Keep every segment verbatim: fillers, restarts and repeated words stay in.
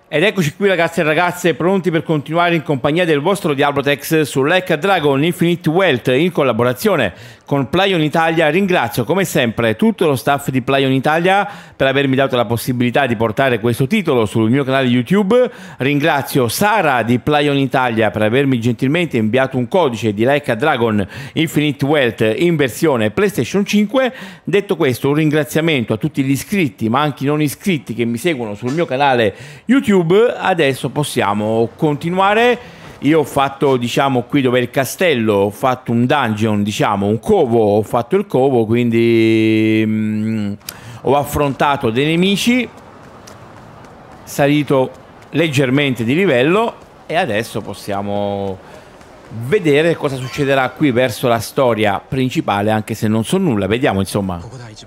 Ed eccoci qui ragazzi e ragazze, pronti per continuare in compagnia del vostro Diablotex su Like a Dragon Infinite Wealth in collaborazione con Plaion Italia. Ringrazio come sempre tutto lo staff di Plaion Italia per avermi dato la possibilità di portare questo titolo sul mio canale YouTube. Ringrazio Sara di Plaion Italia per avermi gentilmente inviato un codice di Like a Dragon Infinite Wealth in versione PlayStation cinque. Detto questo, un ringraziamento a tutti gli iscritti ma anche i non iscritti che mi seguono sul mio canale YouTube. Adesso possiamo continuare. Io ho fatto, diciamo, qui dove è il castello, ho fatto un dungeon, diciamo, un covo, ho fatto il covo, quindi mh, ho affrontato dei nemici, salito leggermente di livello e adesso possiamo vedere cosa succederà qui verso la storia principale, anche se non so nulla. Vediamo, insomma.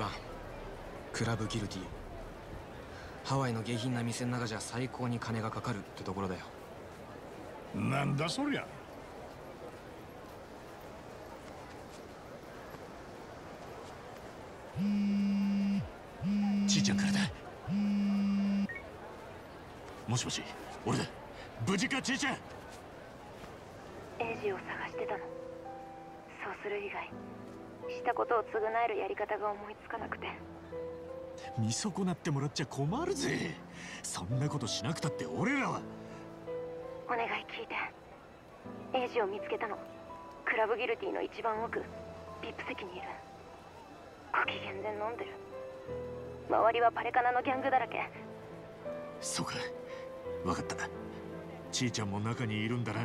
ハワイの下品な店の中じゃ最高に金がかかるってところだよ。 なんだそりゃ。 ちいちゃんからだ。もしもし、俺だ。無事かちいちゃん。 エイジを探してたの。そうする以外したことを償えるやり方が思いつかなくて。 見損なってもらっちゃ困るぜ。そんなことしなくたって俺らは。 お願い聞いて。エイジを見つけたの。クラブギルティの一番奥、ビップ席にいる。ご機嫌で飲んでる。周りはパレカナのギャングだらけ。 そうか、分かった。ちいちゃんも中にいるんだな。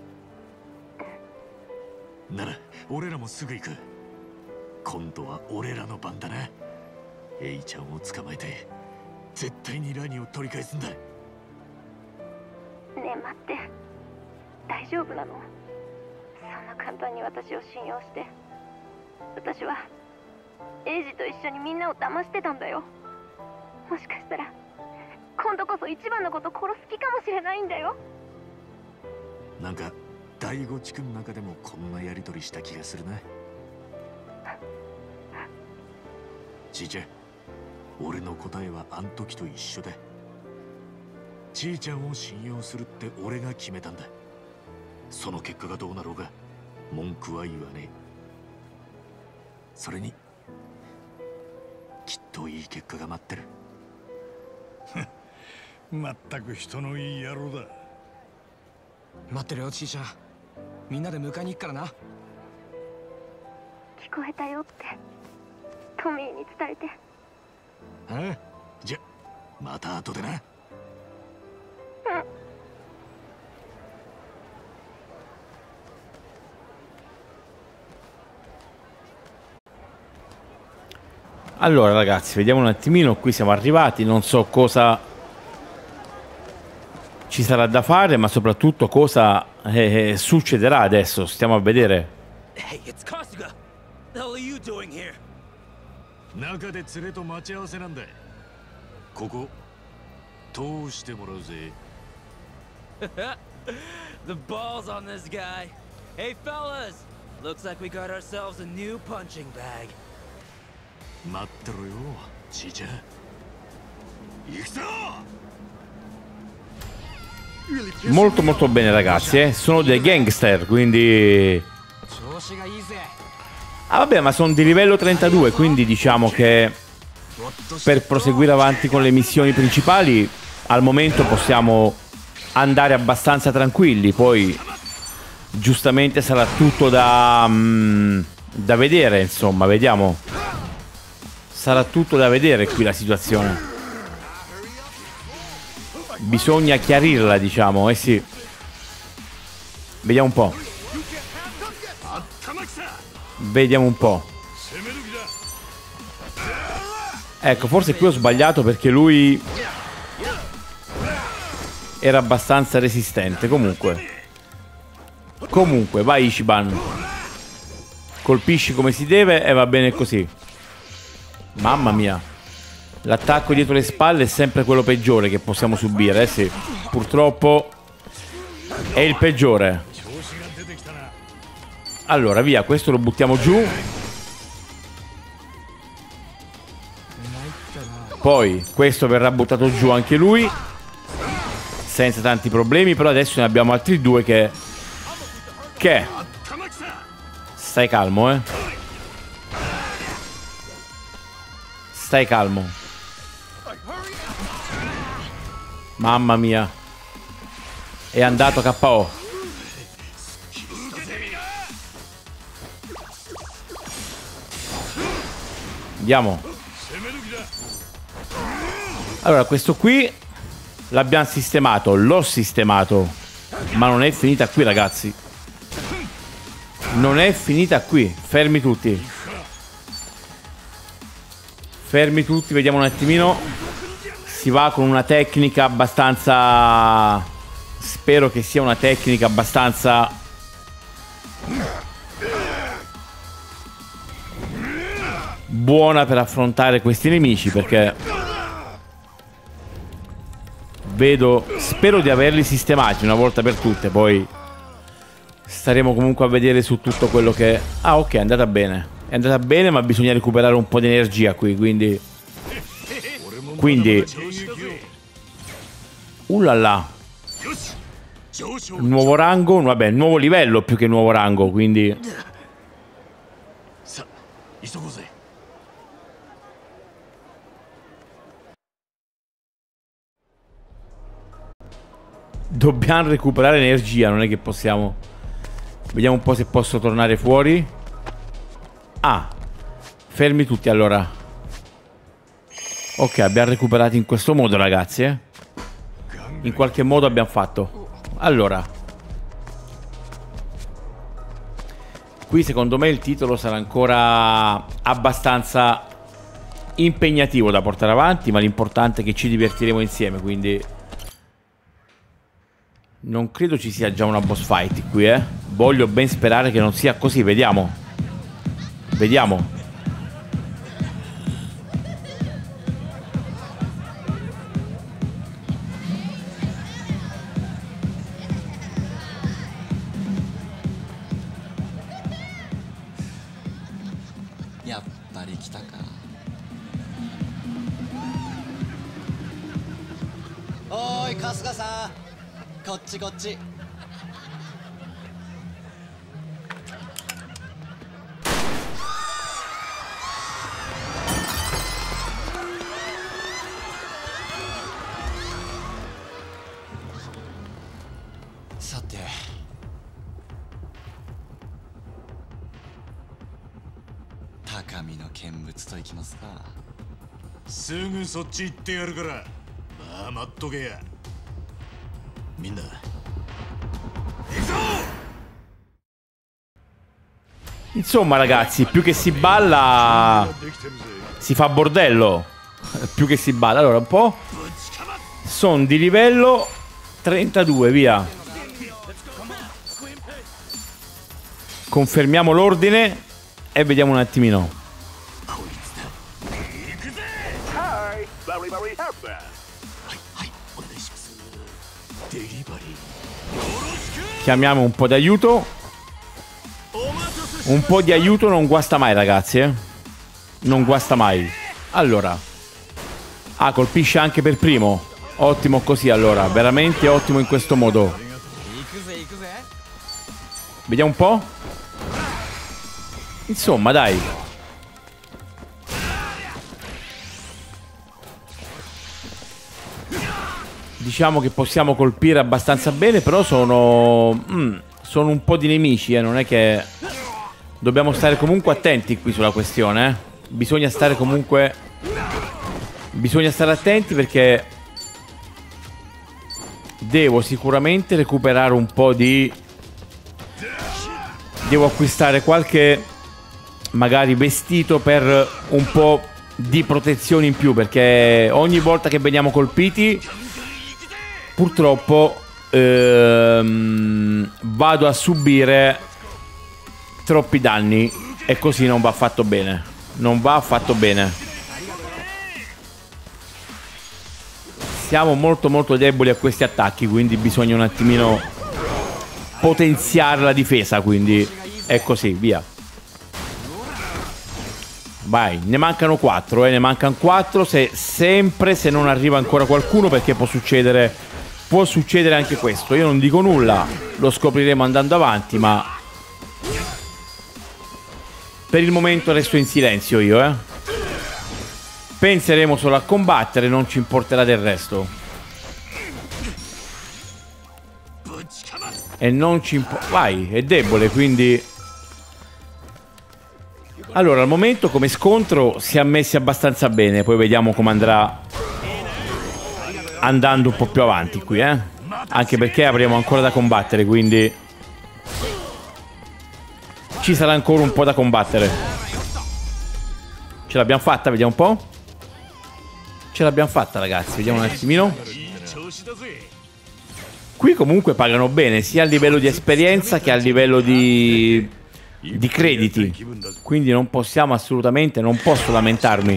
なら俺らもすぐ行く。今度は俺らの番だな。 エイちゃんを捕まえて絶対にラニを取り返すんだ。ねえ待って、大丈夫なの？そんな簡単に私を信用して。私はエイジと一緒にみんなを騙してたんだよ。もしかしたら今度こそ一番のこと殺す気かもしれないんだよ。 なんか第五地区の中でもこんなやり取りした気がするな。ちいちゃん、 俺の答えはあん時と一緒だ。ちいちゃんを信用するって俺が決めたんだ。その結果がどうなろうが文句は言わねえ。それにきっといい結果が待ってる。 まったく人のいい野郎だ。 待ってるよちいちゃん。みんなで迎えに行くからな。 聞こえたよってトミーに伝えて。 ああ、じゃまた後でな。 Allora ragazzi, vediamo un attimino, qui siamo arrivati, non so cosa ci sarà da fare, ma soprattutto cosa eh, succederà adesso, stiamo a vedere. Hey, it's Kasuga. The hell are you doing here? 中で連れと待ち合わせなんだ。ここ通してもらうぜ。 The balls on this guy. Hey fellas, looks like we got ourselves a new punching bag. 待ってろよ、ちいちゃん。行くぞ。 Molto molto bene ragazzi, eh? Sono dei gangster, quindi... Ah vabbè, ma sono di livello trentadue, quindi diciamo che per proseguire avanti con le missioni principali al momento possiamo andare abbastanza tranquilli. Poi giustamente sarà tutto da, mm, da vedere, insomma, vediamo. Sarà tutto da vedere qui la situazione. Bisogna chiarirla, diciamo, eh sì. Vediamo un po'. Vediamo un po'. Ecco, forse qui ho sbagliato perché lui era abbastanza resistente. Comunque Comunque, vai Ichiban. Colpisci come si deve e va bene così. Mamma mia. L'attacco dietro le spalle è sempre quello peggiore che possiamo subire, eh sì. Purtroppo è il peggiore. Allora, via, questo lo buttiamo giù. Poi questo verrà buttato giù anche lui. senza tanti problemi, però adesso ne abbiamo altri due che... Che? Stai calmo, eh. Stai calmo. Mamma mia. È andato K O. Andiamo. Allora, questo qui l'abbiamo sistemato. L'ho sistemato. Ma non è finita qui, ragazzi. Non è finita qui. Fermi tutti. Fermi tutti, vediamo un attimino. Si va con una tecnica abbastanza... Spero che sia una tecnica abbastanza... buona per affrontare questi nemici, perché... Vedo... Spero di averli sistemati una volta per tutte, poi... Staremo comunque a vedere su tutto quello che... Ah, ok, è andata bene. È andata bene, ma bisogna recuperare un po' di energia qui, quindi... Quindi... Ullala. Nuovo rango, vabbè, nuovo livello più che nuovo rango, quindi... Dobbiamo recuperare energia, non è che possiamo... Vediamo un po' se posso tornare fuori. Ah, fermi tutti allora. Ok, abbiamo recuperato in questo modo, ragazzi, eh. In qualche modo abbiamo fatto. Allora, qui secondo me il titolo sarà ancora abbastanza impegnativo da portare avanti, ma l'importante è che ci divertiremo insieme, quindi non credo ci sia già una boss fight qui, eh. Voglio ben sperare che non sia così, vediamo. Vediamo. Sate. 高みの見物といきますか。 すぐそっち行ってやるから。まあ待っとけや。みんな。 Insomma, ragazzi, più che si balla si fa bordello. Più che si balla. Allora, un po'. Sono di livello trentadue, via. Confermiamo l'ordine e vediamo un attimino. Chiamiamo un po' di aiuto. Un po' di aiuto non guasta mai, ragazzi, eh? Non guasta mai. Allora. Ah, colpisce anche per primo. Ottimo così, allora. Veramente ottimo in questo modo. Vediamo un po'. Insomma, dai. Diciamo che possiamo colpire abbastanza bene, però sono... Mm, sono un po' di nemici, eh? Non è che... Dobbiamo stare comunque attenti qui sulla questione, eh? Bisogna stare comunque... Bisogna stare attenti perché... Devo sicuramente recuperare un po' di... Devo acquistare qualche... Magari vestito per un po' di protezione in più, perché ogni volta che veniamo colpiti... Purtroppo... Ehm, vado a subire... troppi danni e così non va affatto bene. Non va affatto bene. Siamo molto molto deboli a questi attacchi, quindi bisogna un attimino potenziare la difesa, quindi è così, via. Vai, ne mancano quattro, eh, ne mancano quattro, se sempre se non arriva ancora qualcuno, perché può succedere può succedere anche questo. Io non dico nulla, lo scopriremo andando avanti, ma per il momento resto in silenzio io, eh. Penseremo solo a combattere, non ci importerà del resto. E non ci importa. Vai, è debole, quindi. Allora, al momento come scontro si è messi abbastanza bene. Poi vediamo come andrà andando un po' più avanti qui, eh. Anche perché avremo ancora da combattere, quindi ci sarà ancora un po' da combattere. Ce l'abbiamo fatta, vediamo un po'. Ce l'abbiamo fatta, ragazzi, vediamo un attimino. Qui comunque pagano bene, sia a livello di esperienza che a livello di, di crediti. Quindi non possiamo assolutamente, non posso lamentarmi.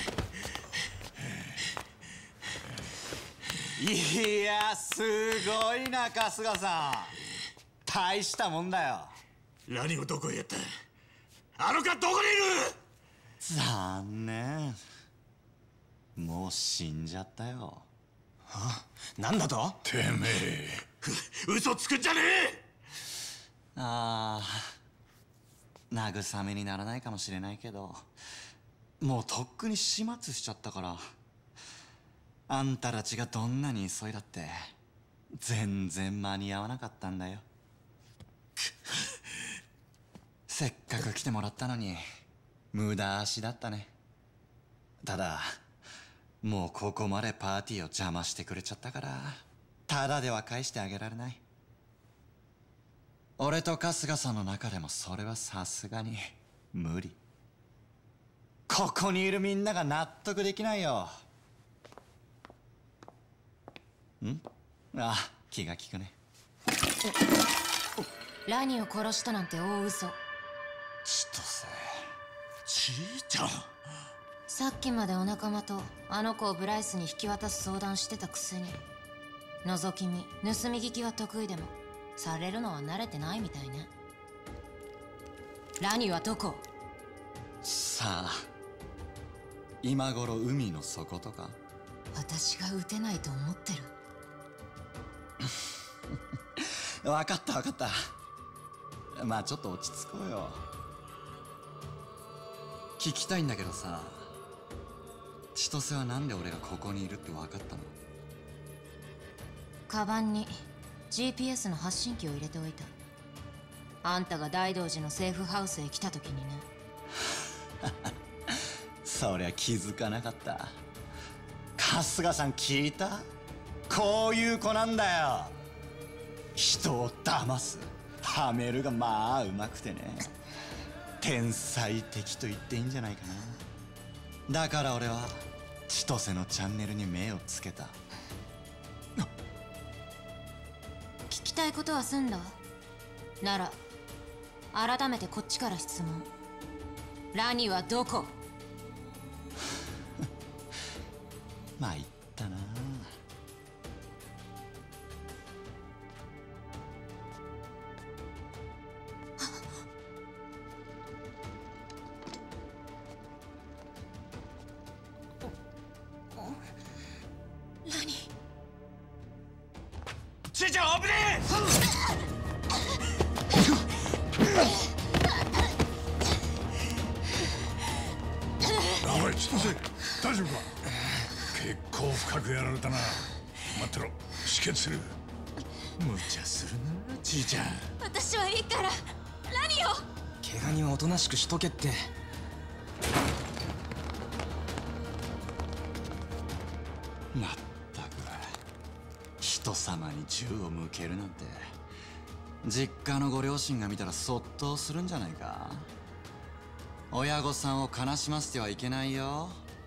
いや、すごいな、春日さん。大したもんだよ。 何をどこへやった？あの子はどこにいる？ 残念。もう死んじゃったよ。 あ、なんだと？ てめえ嘘つくんじゃねえ！ ああ、慰めにならないかもしれないけど、もうとっくに始末しちゃったから。あんたたちがどんなに急いだって全然間に合わなかったんだよ。せっかく来てもらったのに無駄足だったね。ただもうここまでパーティーを邪魔してくれちゃったからただでは返してあげられない。俺と春日さんの中でもそれはさすがに無理。ここにいるみんなが納得できないよ。ん？あ、気が利くね。 ラニを殺したなんて大嘘。 千歳。 ちーちゃん。 さっきまでお仲間とあの子をブライスに引き渡す相談してたくせに、覗き見、盗み聞きは得意でもされるのは慣れてないみたいね。ラニはどこ？ さあ、今頃海の底とか。 私が撃てないと思ってる？ 分かった分かった。まあちょっと落ち着こうよ。聞きたいんだけどさ、千歳はなんで俺がここにいるって分かったの？ カバンに ジーピーエス の発信機を入れておいた。あんたが大道寺のセーフハウスへ来た時にね。 そりゃ気づかなかった。春日さん聞いた？こういう子なんだよ。人を騙す、はめるがまあうまくてね。天才的と言っていいんじゃないかな。だから俺は千歳のチャンネルに目をつけた。 聞きたいことは済んだ？なら改めてこっちから質問。ラニはどこ？ まあ言ったな。 ラニ。 ちーちゃん危ねおい千歳大丈夫か？結構深くやられたな。待ってろ、止血する。 無茶するなちーちゃん。 私はいいからラニを。 怪我人はおとなしくしとけって。 まったく人様に銃を向けるなんて実家のご両親が見たらそっとするんじゃないか。親御さんを悲しませてはいけないよ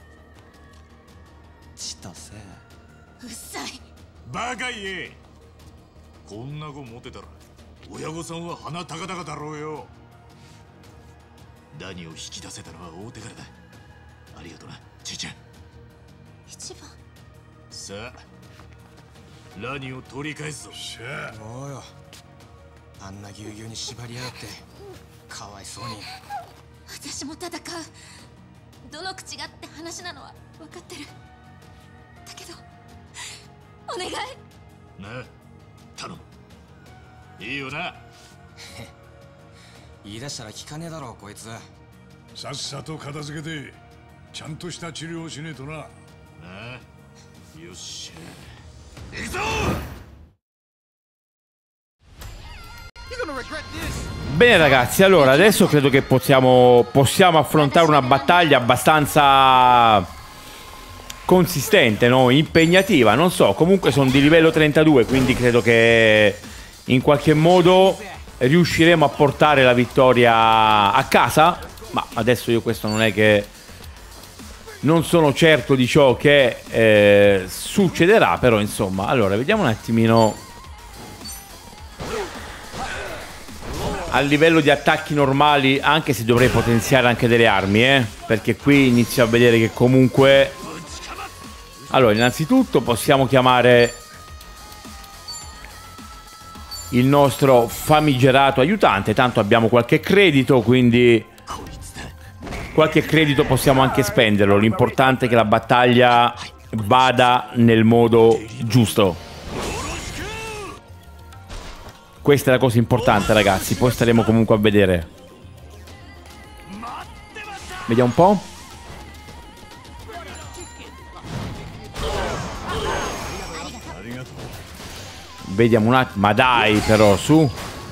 千歳。 うっさい。 バカ言え。こんな子持てたら親御さんは鼻高々だろうよ。ダニを引き出せたのは大手柄だ。ありがとなちーちゃん。 一番。 さあラニを取り返すぞ。 しゃあもうよ、あんなぎゅうぎゅうに縛りやがってかわいそうに。 私も戦う。どの口がって話なのは分かってる。だけどお願い。 な、頼む。いいよな。 言い出したら聞かねえだろこいつ。 さっさと片付けてちゃんとした治療をしねえとな。 なあ、よっしゃ、行くぞ。 Bene ragazzi, allora adesso credo che possiamo, possiamo affrontare una battaglia abbastanza consistente, no? Impegnativa, non so, comunque sono di livello trentadue, quindi credo che in qualche modo riusciremo a portare la vittoria a casa. Ma adesso io questo non è che non sono certo di ciò che eh, succederà, però insomma. Allora, vediamo un attimino a livello di attacchi normali, anche se dovrei potenziare anche delle armi, eh, perché qui inizio a vedere che comunque... Allora, innanzitutto possiamo chiamare il nostro famigerato aiutante, tanto abbiamo qualche credito, quindi qualche credito possiamo anche spenderlo. L'importante è che la battaglia vada nel modo giusto. Questa è la cosa importante ragazzi, poi staremo comunque a vedere. Vediamo un po'. Vediamo un attimo, ma dai però, su.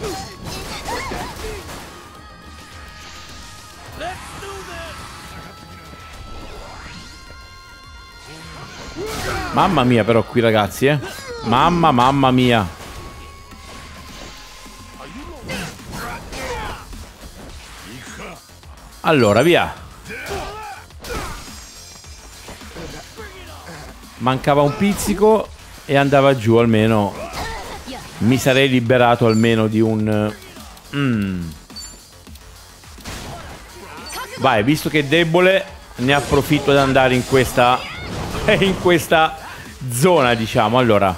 Mamma mia però qui ragazzi, eh. Mamma, mamma mia. Allora, via. Mancava un pizzico e andava giù almeno. Mi sarei liberato almeno di un... Mm. Vai, visto che è debole, ne approfitto ad andare in questa... in questa zona, diciamo. Allora.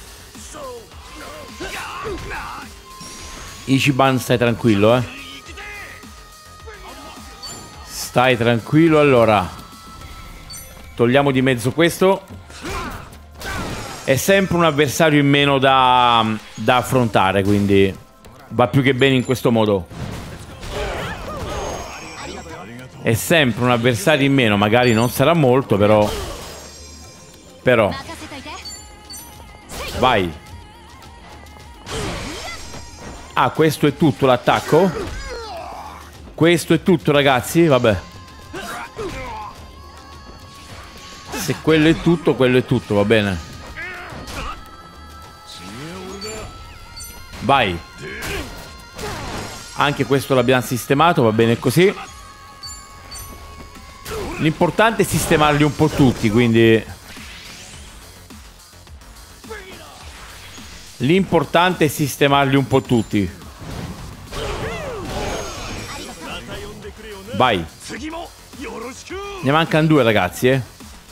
Ichiban, stai tranquillo, eh. Stai tranquillo, allora. Togliamo di mezzo questo. È sempre un avversario in meno da, da affrontare, quindi va più che bene in questo modo. È sempre un avversario in meno, magari non sarà molto, però... Però... Vai. Ah, questo è tutto l'attacco? Questo è tutto ragazzi, vabbè. Se quello è tutto, quello è tutto, va bene. Vai. Anche questo l'abbiamo sistemato, va bene così. L'importante è sistemarli un po' tutti, quindi... L'importante è sistemarli un po' tutti. Vai. Ne mancano due ragazzi, eh.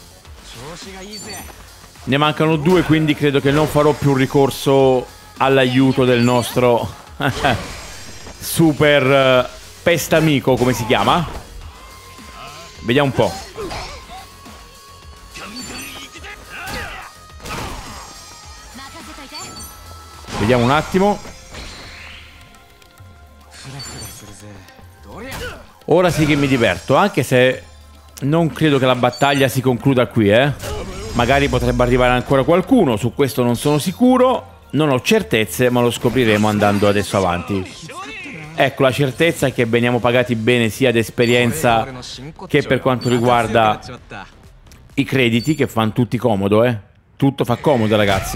Ne mancano due, quindi credo che non farò più ricorso all'aiuto del nostro super pestamico, come si chiama? Vediamo un po'. Vediamo un attimo. Ora sì che mi diverto, anche se non credo che la battaglia si concluda qui, eh. Magari potrebbe arrivare ancora qualcuno, su questo non sono sicuro. Non ho certezze, ma lo scopriremo andando adesso avanti. Ecco, la certezza è che veniamo pagati bene sia ad esperienza che per quanto riguarda i crediti, che fanno tutti comodo, eh. Tutto fa comodo, ragazzi.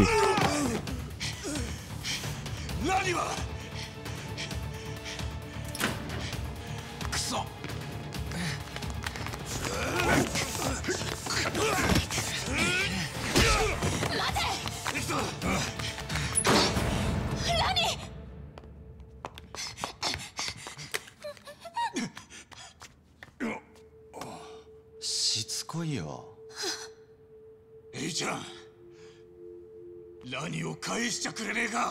Aちゃん、ラニを返しちゃくれねえか。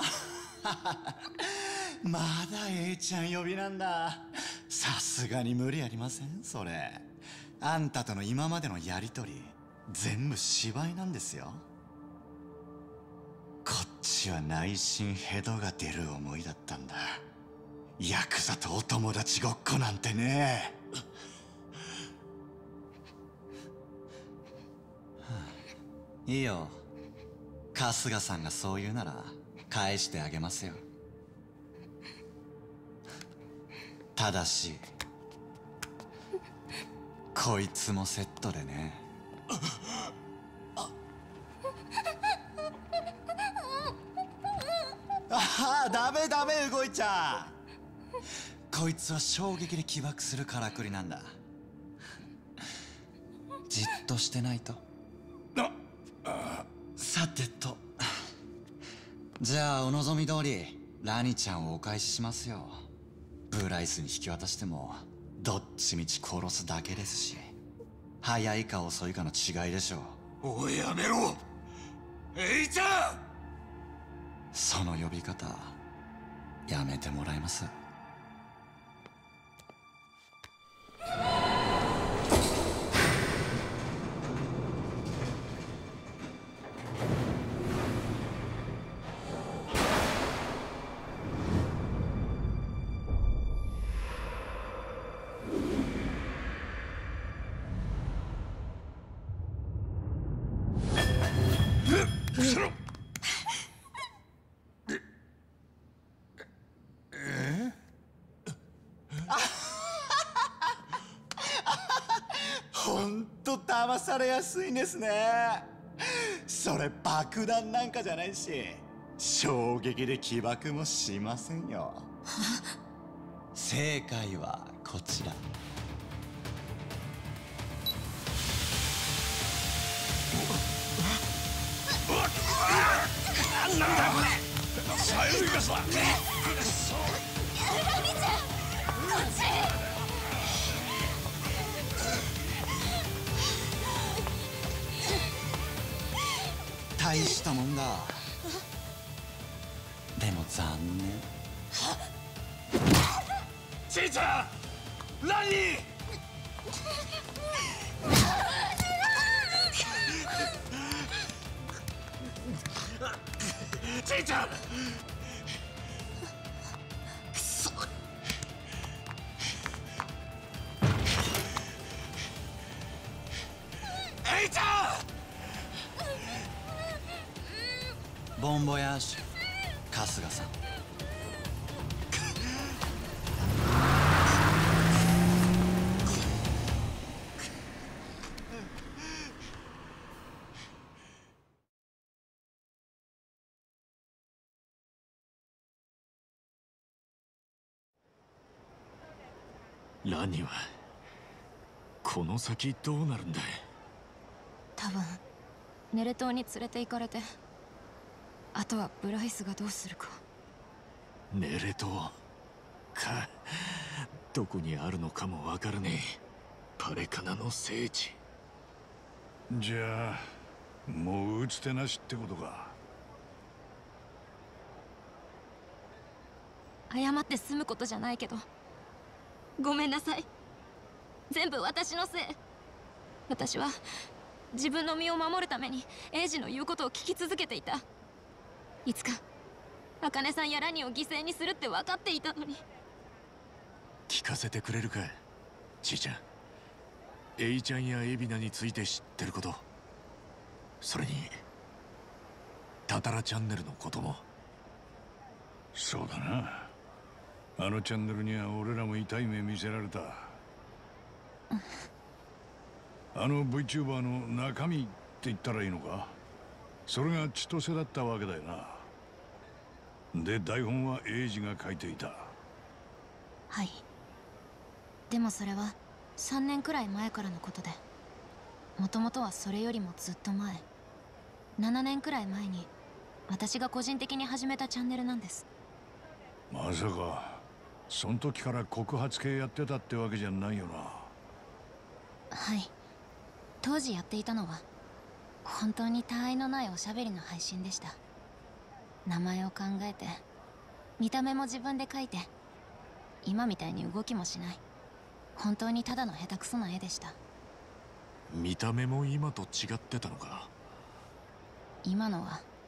まだ A ちゃん呼びなんだ。さすがに無理ありませんそれ。あんたとの今までのやりとり全部芝居なんですよ。 ちは内心ヘドが出る思いだったんだ。ヤクザとお友達ごっこなんてね。いいよ、春日さんがそう言うなら返してあげますよ。ただしこいつもセットでね。ああ、ダメダメ、動いちゃう。こいつは衝撃で起爆するからくりなんだ。じっとしてないと。さてと、じゃあお望み通りラニちゃんをお返ししますよ。ブライスに引き渡してもどっちみち殺すだけですし、早いか遅いかの違いでしょう。 おい、やめろ、エイちゃん。 その呼び方やめてもらえます？ほんと騙されやすいんですね。それ爆弾なんかじゃないし、衝撃で起爆もしませんよ。正解はこちら。 なんだこれ、サイルガスだ。 ラミちゃん、こっち。 大したもんだ。でも残念。 ちいちゃん、ラニー。ちいちゃん。くそ。エイちゃん。 ボンボヤージュ、春日さん。 ラニはこの先どうなるんだい？ 多分ネレ島に連れて行かれて、あとはブライスがどうするか。 ネレ島か、どこにあるのかもわからねえパレカナの聖地。 じゃあもう打つ手なしってことか。 謝って済むことじゃないけど、ごめんなさい。全部私のせい。私は自分の身を守るためにエイジの言うことを聞き続けていた。いつか茜さんやラニを犠牲にするって分かっていたのに。 聞かせてくれるか、ちいちゃん。エイちゃんやエビナについて知ってること、それにタタラチャンネルのことも。 そうだな、あのチャンネルには俺らも痛い目見せられた。あの VTuber の中身って言ったらいいのか、それが千歳だったわけだよな。で台本はエイジが書いていた。 はい。でもそれはさんねんくらい前からのことで、もともとはそれよりもずっと前、ななねんくらい前に私が個人的に始めたチャンネルなんです。 まさかその時から告発系やってたってわけじゃないよな。 はい。当時やっていたのは本当に他愛のないおしゃべりの配信でした。名前を考えて、見た目も自分で描いて、今みたいに動きもしない、本当にただの下手くそな絵でした。 見た目も今と違ってたのか。 今のは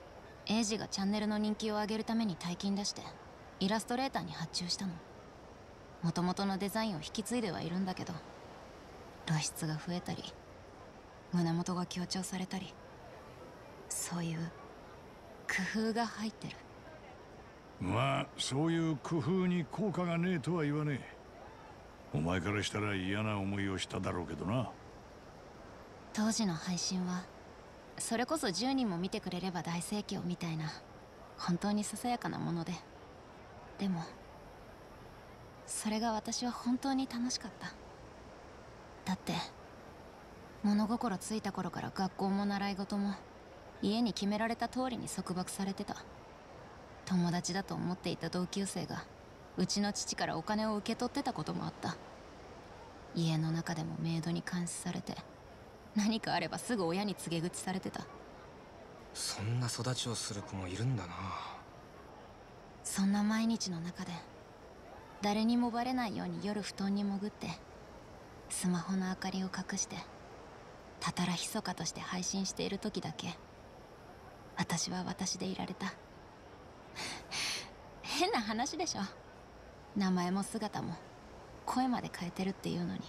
エイジがチャンネルの人気を上げるために大金出してイラストレーターに発注したの。もともとのデザインを引き継いではいるんだけど、露出が増えたり胸元が強調されたり、そういう工夫が入ってる。 まあそういう工夫に効果がねえとは言わねえ。お前からしたら嫌な思いをしただろうけどな。 当時の配信はそれこそじゅうにんも見てくれれば大盛況みたいな、本当にささやかなもので、でもそれが私は本当に楽しかった。だって物心ついた頃から学校も習い事も家に決められた通りに束縛されてた。友達だと思っていた同級生がうちの父からお金を受け取ってたこともあった。家の中でもメイドに監視されて、何かあればすぐ親に告げ口されてた。 そんな育ちをする子もいるんだな。 そんな毎日の中で誰にもバレないように夜布団に潜ってスマホの明かりを隠してたたら密かとして配信している時だけ私は私でいられた。変な話でしょ。名前も姿も声まで変えてるっていうのに。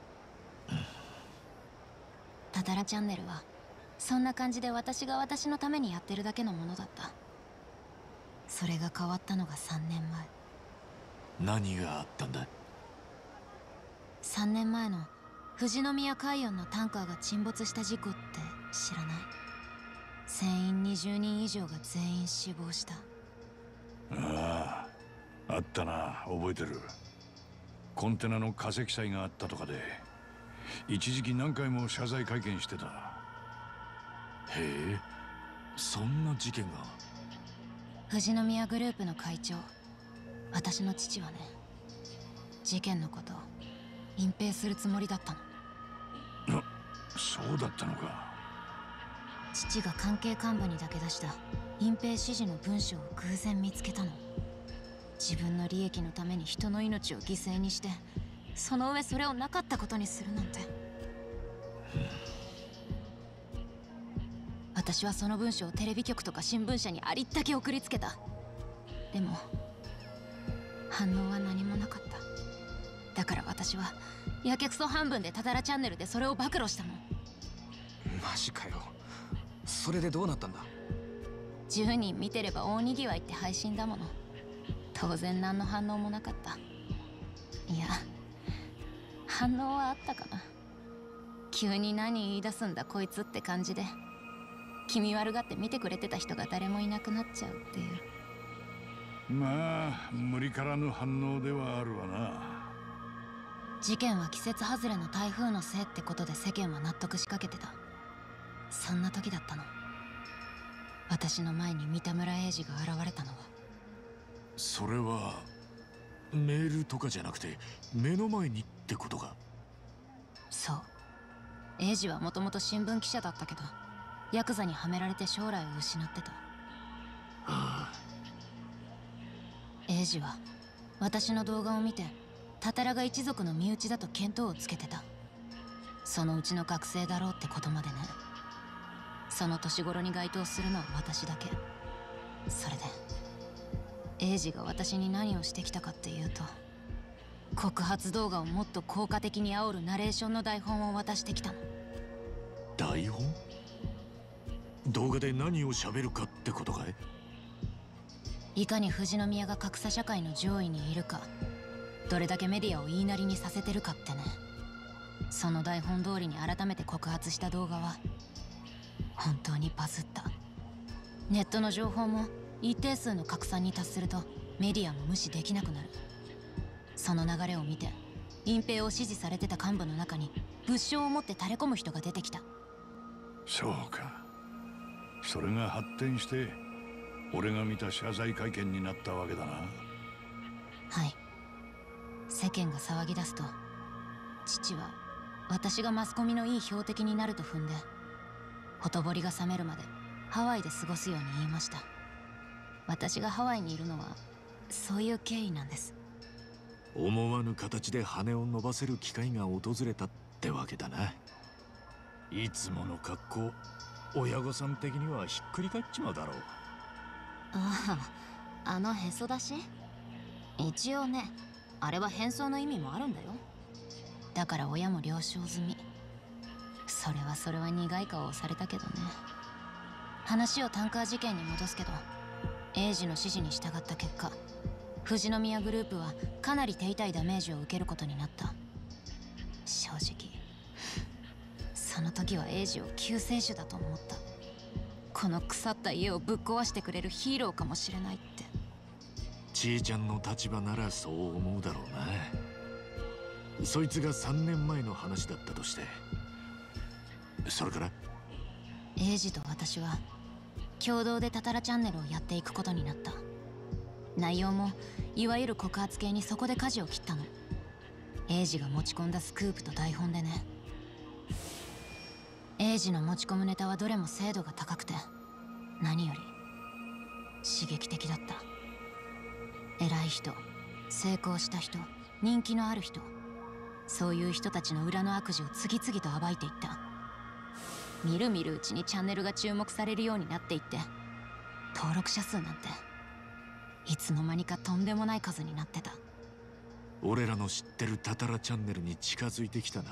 たたらチャンネルはそんな感じで私が私のためにやってるだけのものだった。それが変わったのがさんねんまえ。 何があったんだ？ さんねんまえの富士宮海運のタンカーが沈没した事故って知らない？船員にじゅうにん以上が全員死亡した。 ああ、あったな、覚えてる。コンテナの化石災があったとかで一時期何回も謝罪会見してた。 へえ、そんな事件が。 富士宮グループの会長、私の父はね、事件のことを隠蔽するつもりだったの。 な、そうだったのか。 父が関係幹部にだけ出した隠蔽指示の文書を偶然見つけたの。自分の利益のために人の命を犠牲にして、その上それをなかったことにするなんて。私はその文章をテレビ局とか新聞社にありったけ送りつけた。でも反応は何もなかった。だから私はやけくそ半分でたたらチャンネルでそれを暴露したの。 マジかよ。それでどうなったんだ？ じゅうにん見てれば大にぎわいって配信だもの。当然何の反応もなかった。いや、反応はあったかな。急に何言い出すんだこいつって感じで、気味悪がって見てくれてた人が誰もいなくなっちゃうっていう。 まあ無理からぬ反応ではあるわな。 事件は季節外れの台風のせいってことで世間は納得しかけてた。そんな時だったの。私の前に三田村英二が現れたのは。 それはメールとかじゃなくて目の前にってことか？ そう。英二はもともと新聞記者だったけど、ヤクザにはめられて将来を失ってた。 ああ。 英二は私の動画を見てタタラが一族の身内だと見当をつけてた。そのうちの学生だろうってことまでね。その年頃に該当するのは私だけ。それで英二が私に何をしてきたかっていうと、告発動画をもっと効果的に煽るナレーションの台本を渡してきたの。 台本？動画で何を喋るかってことかい？ いかに富士宮が格差社会の上位にいるか、どれだけメディアを言いなりにさせてるかってね。その台本通りに改めて告発した動画は本当にバズった。ネットの情報も一定数の拡散に達するとメディアも無視できなくなる。その流れを見て隠蔽を指示されてた幹部の中に物証を持って垂れ込む人が出てきた。 そうか。それが発展して俺が見た謝罪会見になったわけだな。 はい。世間が騒ぎ出すと父は私がマスコミのいい標的になると踏んで、ほとぼりが冷めるまでハワイで過ごすように言いました。私がハワイにいるのはそういう経緯なんです。 思わぬ形で羽を伸ばせる機会が訪れたってわけだな。いつもの格好、親御さん的にはひっくり返っちまうだろう。 ああ、あのへそ出し、一応ね、あれは変装の意味もあるんだよ。だから親も了承済み。それはそれは苦い顔をされたけどね。話をタンカー事件に戻すけど、エイジの指示に従った結果、富士宮グループはかなり手痛いダメージを受けることになった。正直その時はエイジを救世主だと思った。この腐った家をぶっ壊してくれるヒーローかもしれないって。 ちいちゃんの立場ならそう思うだろうな。そいつがさんねんまえの話だったとして、それからエイジと私は共同でタタラチャンネルをやっていくことになった。内容もいわゆる告発系にそこで舵を切ったの。エイジが持ち込んだスクープと台本でね。エイジの持ち込むネタはどれも精度が高くて、何より刺激的だった。偉い人、成功した人、人気のある人、そういう人たちの裏の悪事を次々と暴いていった。みるみるうちにチャンネルが注目されるようになっていって、登録者数なんていつの間にかとんでもない数になってた。 俺らの知ってるタタラチャンネルに近づいてきたな。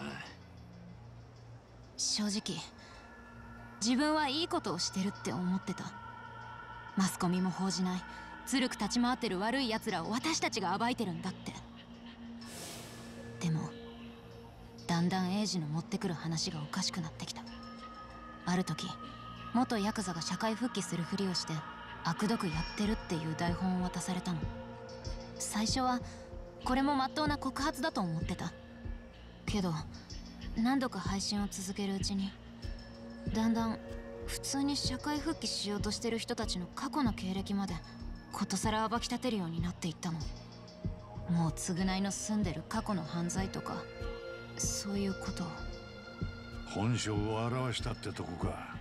正直自分はいいことをしてるって思ってた。マスコミも報じない、ずるく立ち回ってる悪い奴らを私たちが暴いてるんだって。でもだんだんエイジの持ってくる話がおかしくなってきた。ある時、元ヤクザが社会復帰するふりをして悪毒やってるっていう台本を渡されたの。最初はこれも真っ当な告発だと思ってたけど、何度か配信を続けるうちにだんだん普通に社会復帰しようとしてる人たちの過去の経歴までことさら暴き立てるようになっていったの。もう償いの済んでる過去の犯罪とかそういうことを。 本性を表したってとこか。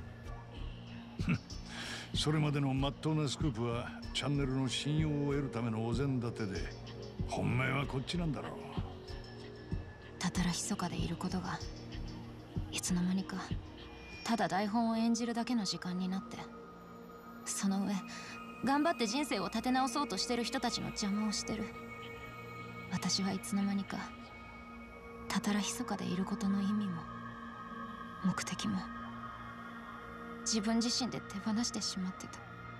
それまでの真っ当なスクープはチャンネルの信用を得るためのお膳立てで、本命はこっちなんだろう。 たたら密かでいることがいつの間にかただ台本を演じるだけの時間になって、その上頑張って人生を立て直そうとしてる人たちの邪魔をしてる。私はいつの間にかたたら密かでいることの意味も目的も自分自身で手放してしまってた。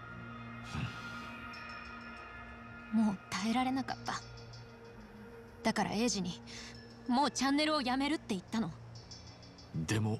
もう耐えられなかった。だからエイジにもうチャンネルをやめるって言ったの。 でも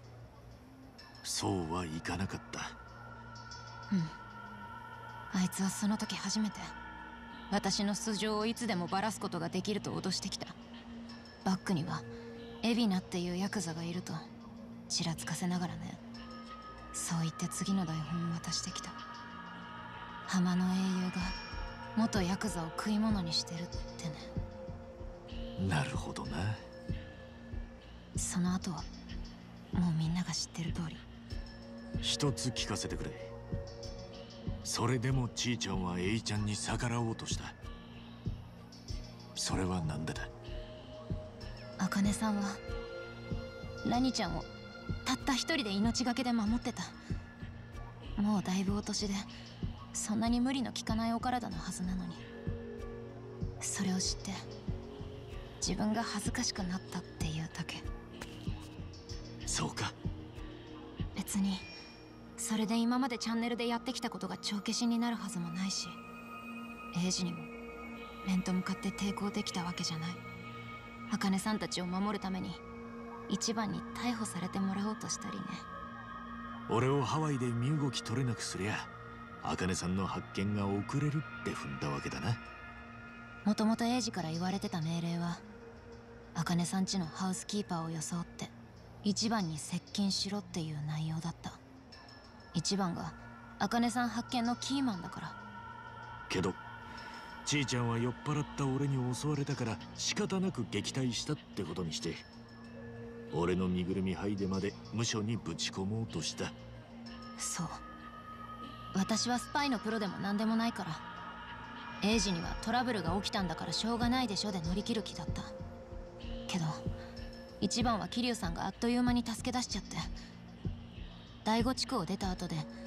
そうはいかなかった。 うん。あいつはその時初めて私の素性をいつでもバラすことができると脅してきた。バックにはエビナっていうヤクザがいるとちらつかせながらね。そう言って次の台本を渡してきた。浜の英雄が元ヤクザを食い物にしてるってね。 なるほどな。 その後はもうみんなが知ってる通り。 一つ聞かせてくれ。それでもちいちゃんはエイちゃんに逆らおうとした。それは何でだ。 茜さんはラニちゃんをたった一人で命がけで守ってた。もうだいぶお年でそんなに無理の効かないお体のはずなのに、それを知って自分が恥ずかしくなったっていうだけ。 そうか。 別にそれで今までチャンネルでやってきたことが帳消しになるはずもないし、エイジにも面と向かって抵抗できたわけじゃない。茜さんたちを守るために一番に逮捕されてもらおうとしたりね。 俺をハワイで身動き取れなくすりゃ茜さんの発見が遅れるって踏んだわけだな。 もともとエイジから言われてた命令は、茜さん家のハウスキーパーを装って一番に接近しろっていう内容だった。一番が茜さん発見のキーマンだから。 けどちいちゃんは酔っ払った俺に襲われたから仕方なく撃退したってことにして、俺の身ぐるみ剥いでまで無所にぶち込もうとした。 そう。私はスパイのプロでも何でもないから、エイジにはトラブルが起きたんだからしょうがないでしょで乗り切る気だった。けど一番は桐生さんがあっという間に助け出しちゃって、第五地区を出た後で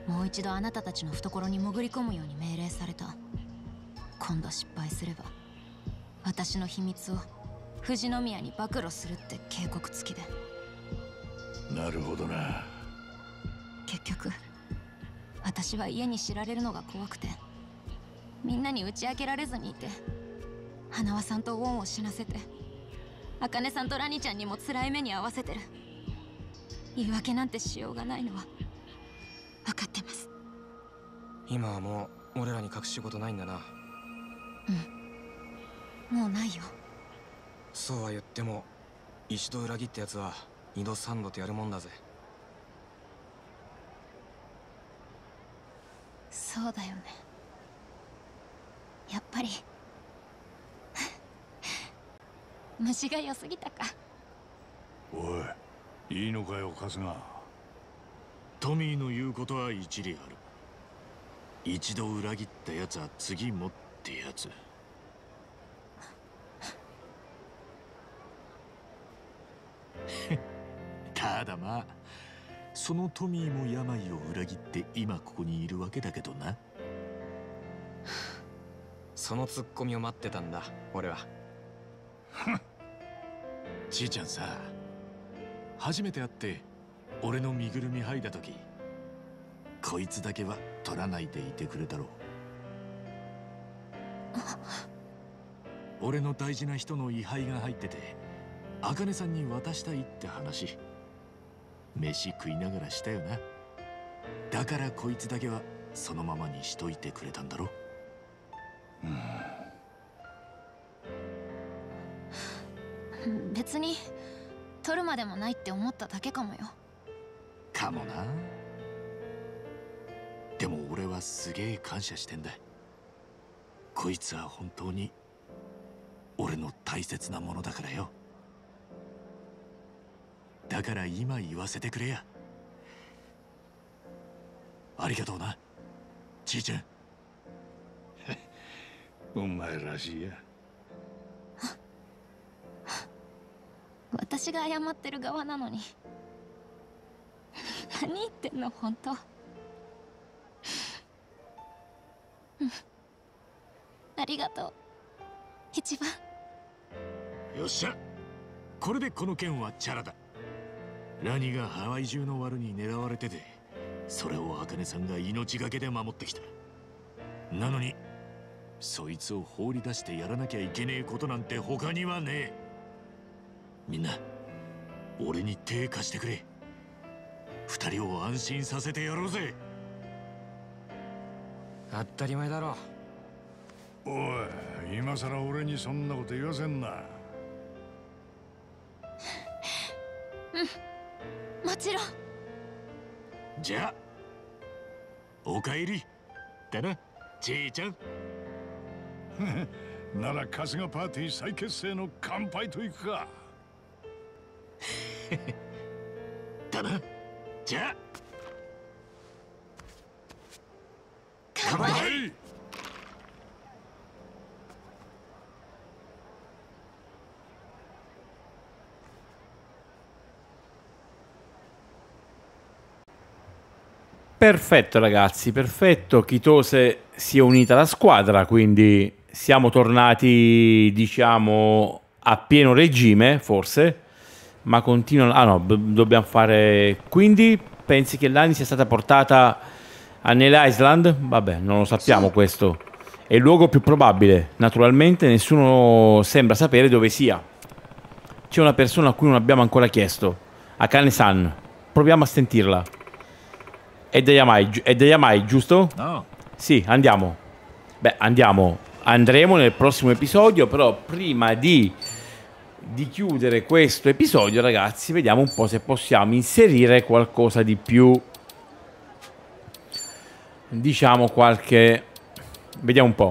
もう一度あなたたちの懐に潜り込むように命令された。今度失敗すれば私の秘密を富士宮に暴露するって警告付きで。 なるほどな。 結局私は家に知られるのが怖くてみんなに打ち明けられずにいて、花輪さんとウォンを死なせて茜さんとラニちゃんにも辛い目に遭わせてる。言い訳なんてしようがないのは分かってます。 今はもう俺らに隠し事ないんだな。 うん、もうないよ。 そうは言っても一度裏切ったやつは二度三度とやるもんだぜ。 そうだよね。やっぱり虫が良すぎたか。 おい、いいのかよ春日。 トミーの言うことは一理ある。一度裏切ったやつは次もってやつ。ただまあそのトミーも病を裏切って今ここにいるわけだけどな。 そのツッコミを待ってたんだ俺は。 ちーちゃんさ、初めて会って俺の身ぐるみ剥いだ時、こいつだけは取らないでいてくれだろう。俺の大事な人の位牌が入ってて茜さんに渡したいって話、飯食いながらしたよな。だからこいつだけはそのままにしといてくれたんだろ。 うん、別に取るまでもないって思っただけかもよ。 かもな。でも俺はすげえ感謝してんだ。こいつは本当に俺の大切なものだからよ。だから今言わせてくれや。ありがとうな、ちーちゃん。 お前らしいや。 私が謝ってる側なのに何言ってんの本当。うん、ありがとう一番。 よっしゃ、これでこの件はチャラだ。ラニがハワイ中のワルに狙われてて、それを茜さんが命がけで守ってきた。なのにそいつを放り出してやらなきゃいけねえことなんて他にはねえ。みんな俺に手貸してくれ。二人を安心させてやろうぜ。 当たり前だろ。 おい、今さら俺にそんなこと言わせんな。 うん、もちろん。 じゃあおかえりだな、ちーちゃん。 なら春日パーティー再結成の乾杯といくか。 だな。じゃあ乾杯。 Perfetto ragazzi, perfetto. Chitose si è unita alla squadra, quindi siamo tornati, diciamo, a pieno regime, forse, ma continuano... Ah no, b- dobbiamo fare... Quindi pensi che Lani sia stata portata a Nail Island? Vabbè, non lo sappiamo questo. È il luogo più probabile. Naturalmente nessuno sembra sapere dove sia. C'è una persona a cui non abbiamo ancora chiesto. Akane-san. Proviamo a sentirla. È da Yamai, è da Yamai, giusto? No. Sì, andiamo. Beh, andiamo. Andremo nel prossimo episodio, però prima di, di chiudere questo episodio, ragazzi, vediamo un po' se possiamo inserire qualcosa di più. Diciamo qualche... Vediamo un po'.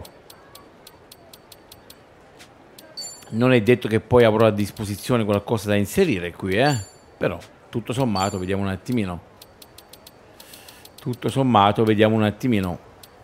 Non è detto che poi avrò a disposizione qualcosa da inserire qui, eh? Però, tutto sommato, vediamo un attimino. Tutto sommato, vediamo un attimino.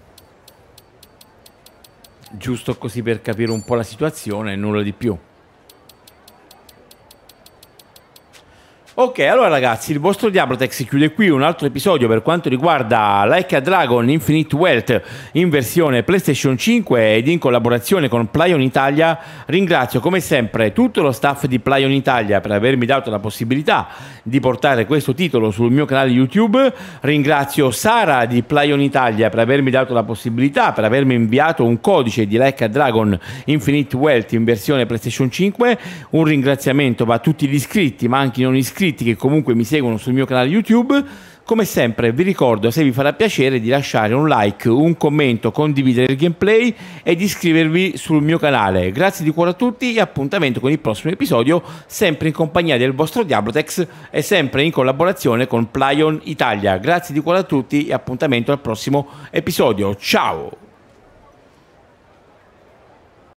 Giusto così per capire un po' la situazione e nulla di più. Ok, allora ragazzi, il vostro Diablotex chiude qui un altro episodio per quanto riguarda Like a Dragon Infinite Wealth in versione PlayStation cinque ed in collaborazione con Plaion Italia. Ringrazio come sempre tutto lo staff di Plaion Italia per avermi dato la possibilità di portare questo titolo sul mio canale YouTube. Ringrazio Sara di Plaion Italia per avermi dato la possibilità, per avermi inviato un codice di Like a Dragon Infinite Wealth in versione PlayStation cinque. Un ringraziamento va a tutti gli iscritti, ma anche i non iscritti che comunque mi seguono sul mio canale YouTube. Come sempre vi ricordo, se vi farà piacere, di lasciare un like, un commento, condividere il gameplay e di iscrivervi sul mio canale. Grazie di cuore a tutti e appuntamento con il prossimo episodio, sempre in compagnia del vostro Diablotex e sempre in collaborazione con Plaion Italia. Grazie di cuore a tutti e appuntamento al prossimo episodio. Ciao!